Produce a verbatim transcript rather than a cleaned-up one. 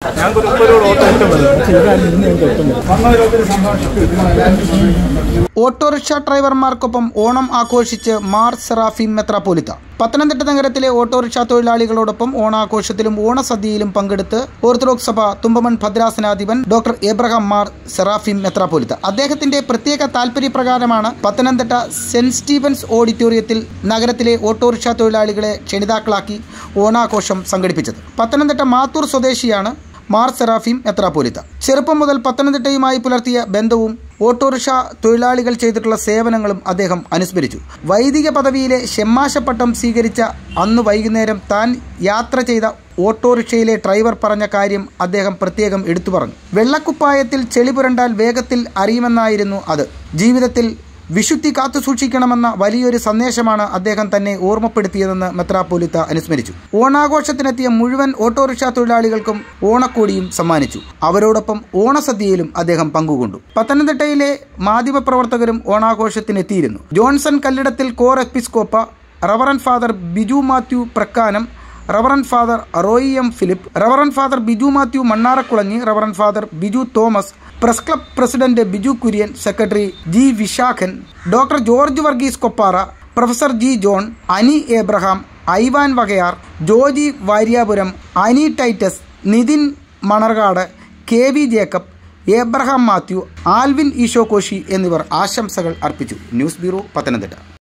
Autorickshaw ഡ്രൈവർമാർക്കൊപ്പം Onam ആഘോഷിച്ച് മാർ സെറാഫീം മെത്രാപ്പോലിത്ത. പത്തനംതിട്ട നഗരത്തിലെ autorickshaw തൊഴിലാളികളോടൊപ്പം ഓണാഘോഷത്തിലും ഓണസദ്യയിലും പങ്കെടുത്ത് ഓർത്തഡോക്സ് സഭ തുമ്പമൺ ഭദ്രാസനാധിപൻ ഡോക്ടർ എബ്രഹാം മാർ സെറാഫീം മെത്രാപ്പോലിത്ത. അദ്ദേഹത്തിന്റെ പ്രത്യേക താൽപര്യപ്രകാരമാണ് പത്തനംതിട്ട സെന്റ് സ്റ്റീഫൻസ് ഓഡിറ്റോറിയത്തിൽ നഗരത്തിലെ ഓട്ടോറിക്ഷ തൊഴിലാളികളെ ക്ഷണിതാക്കളാക്കി ഓണാഘോഷം സംഘടിപ്പിച്ചത്. പത്തനംതിട്ട മാത്തൂർ സ്വദേശിയാണ് മാർ സെറാഫീം മെത്രാപ്പോലിത്ത. ചെറുപ്പം മുതൽ പത്തനംതിട്ടയുമായി പുലർത്തിയ ബന്ധവും ഓട്ടോറിക്ഷ തൊഴിലാളികൾ ചെയ്തിട്ടുള്ള സേവനങ്ങളും അദ്ദേഹം അനുസ്മരിച്ചു. വൈദിക പദവിയിലെ ഷെമ്മാശപ്പട്ടം സ്വീകരിച്ച അന്ന് വൈകുന്നേരം താൻ യാത്ര ചെയ്ത ഓട്ടോറിക്ഷയിലെ ഡ്രൈവർ പറഞ്ഞ കാര്യം അദ്ദേഹം പ്രത്യേകം എടുത്തു പറഞ്ഞു. വെള്ളക്കുപ്പായത്തിൽ ചെളി പുരണ്ടാൽ വേഗത്തിൽ അറിയുമെന്നായിരുന്നു അത്. ജീവിതത്തിൽ വിശുദ്ധി കാത്തു സൂക്ഷിക്കണമെന്ന വലിയൊരു സന്ദേശമാണ് അദ്ദേഹം തന്നെ ഓർമ്മപ്പെടുത്തിയതെന്ന് മെത്രാപ്പോലിത്ത അനുസ്മരിച്ചു. ഓണാഘോഷത്തിനെത്തിയ മുഴുവൻ ഓട്ടോറിക്ഷ തൊഴിലാളികൾക്കും ഓണക്കോടിയും സമ്മാനിച്ചു. അവരോടൊപ്പം ഓണസദ്യയിലും അദ്ദേഹം പങ്കുകൊണ്ടു. പത്തനംതിട്ടയിലെ മാധ്യമപ്രവർത്തകരും ഓണാഘോഷത്തിനെത്തിയിരുന്നു. Johnson Kallidathil Cor Episcopa, reverend father Biju Mathew Prakkanam, reverend father Roy M Philip, reverend father Biju Mathew Mannarakkulanji, reverend father Biju Thomas, press club president Biju Kurian, secretary G Vishakhan, doctor George Varghese Koppara, professor G John, Ani Abraham, Ivan Vakayar, Joji Varyapuram, Ani Titus, Nithin Manarcad, K V Jacob, Abraham Mathew, Alvin Eesho Koshy എന്നിവർ ആശംസകൾ അർപ്പിച്ചു. News bureau, Pathanamthitta.